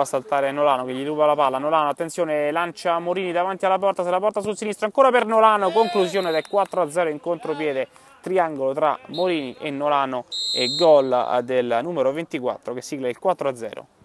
a saltare Nolano che gli ruba la palla. Nolano, attenzione, lancia Morini davanti alla porta, se la porta sul sinistro, ancora per Nolano, conclusione del 4-0 in contropiede, triangolo tra Morini e Nolano e gol del numero 24 che sigla il 4-0.